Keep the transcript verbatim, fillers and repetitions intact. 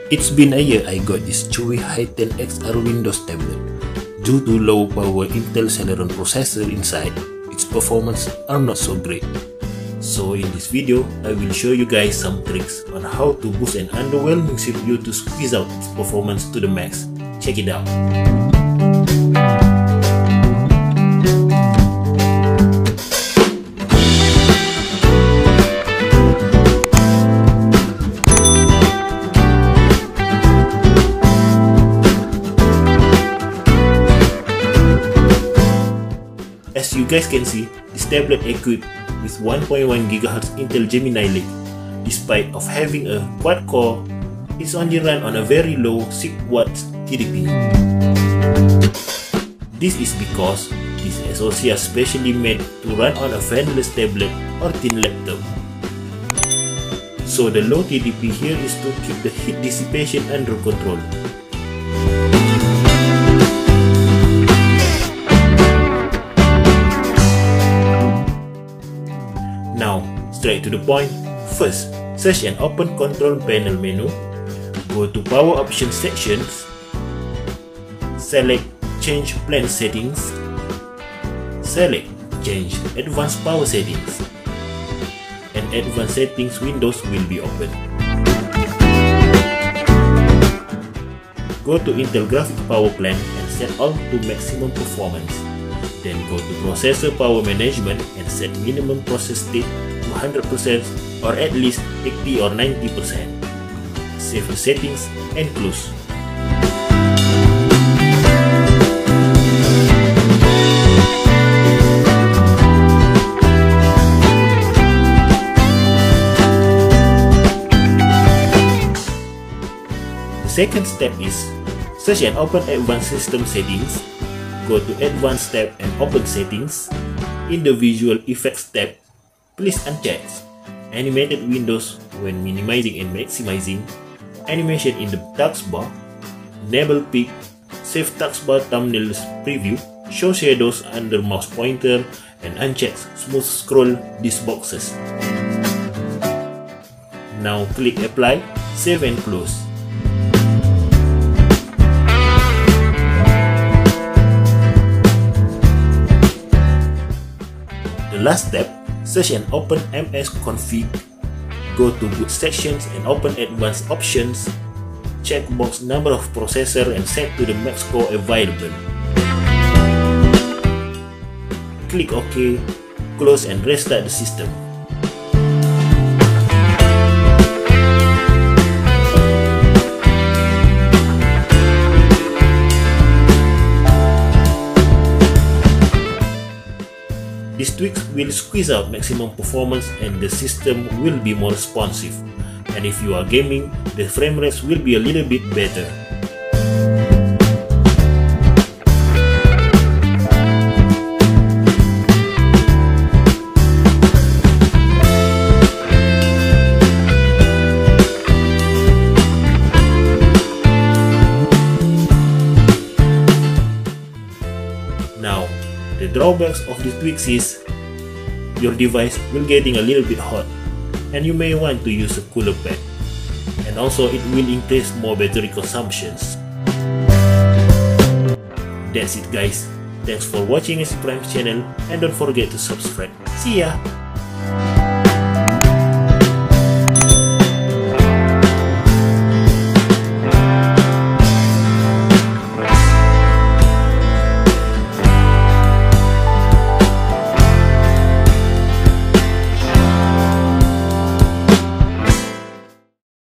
It's been a year I got this chewy Hipen X R Windows tablet. Due to low power Intel Celeron processor inside, its performance are not so great. So in this video, I will show you guys some tricks on how to boost an underwhelming C P U to squeeze out its performance to the max. Check it out. As you guys can see, this tablet equipped with one point one gigahertz Intel Gemini Lake. Despite of having a quad-core, it's only run on a very low six watts T D P. This is because this S O C is specially made to run on a fanless tablet or thin laptop. So the low T D P here is to keep the heat dissipation under control. Now, straight to the point. First, search and open Control Panel menu. Go to Power Options sections. Select Change Plan Settings. Select Change Advanced Power Settings. And Advanced Settings windows will be open. Go to Intel Graphics Power Plan and set all to maximum performance. Then go to Processor Power Management and set minimum process state to one hundred percent or at least eighty or ninety percent. Save the settings and close. The second step is search and open Advanced System Settings. Go to Advanced tab and open Settings. In the Visual Effects tab, please uncheck Animated Windows when minimizing and maximizing, Animation in the taskbar, Enable Peak, Save Taskbar Thumbnails Preview, Show Shadows under mouse pointer, and uncheck Smooth Scroll these boxes. Now click Apply, Save and Close. The last step, search and open M S Config. Go to Boot Sections and open Advanced Options. Check box number of processor and set to the max core available. Click OK, close and restart the system. These tweaks will squeeze out maximum performance and the system will be more responsive. And if you are gaming, the frame rates will be a little bit better. Now, the drawbacks of the tweaks is your device will getting a little bit hot and you may want to use a cooler pad, and also it will increase more battery consumptions. That's it guys, thanks for watching EssyPrime channel and don't forget to subscribe. See ya!